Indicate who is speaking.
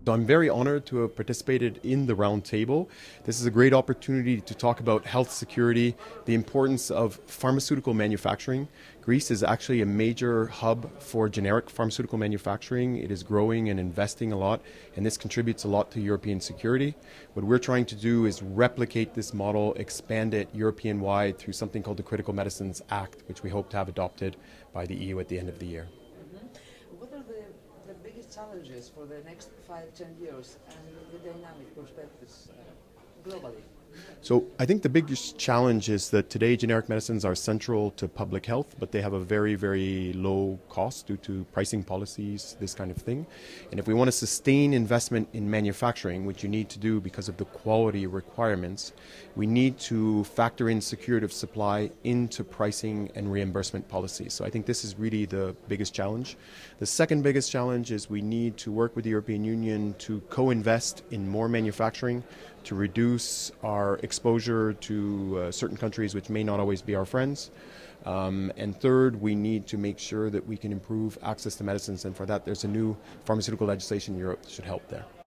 Speaker 1: So I'm very honored to have participated in the roundtable. This is a great opportunity to talk about health security, the importance of pharmaceutical manufacturing. Greece is actually a major hub for generic pharmaceutical manufacturing. It is growing and investing a lot, and this contributes a lot to European security. What we're trying to do is replicate this model, expand it European-wide through something called the Critical Medicines Act, which we hope to have adopted by the EU at the end of the year.
Speaker 2: What are the biggest challenges for the next 5-10 years and the dynamic perspectives globally?
Speaker 1: So I think the biggest challenge is that today generic medicines are central to public health, but they have a very, very low cost due to pricing policies, this kind of thing. And if we want to sustain investment in manufacturing, which you need to do because of the quality requirements, we need to factor in security of supply into pricing and reimbursement policies. So I think this is really the biggest challenge. The second biggest challenge is we need to work with the European Union to co-invest in more manufacturing, to reduce our exposure to certain countries which may not always be our friends. And third, we need to make sure that we can improve access to medicines, and for that there's a new pharmaceutical legislation in Europe that should help there.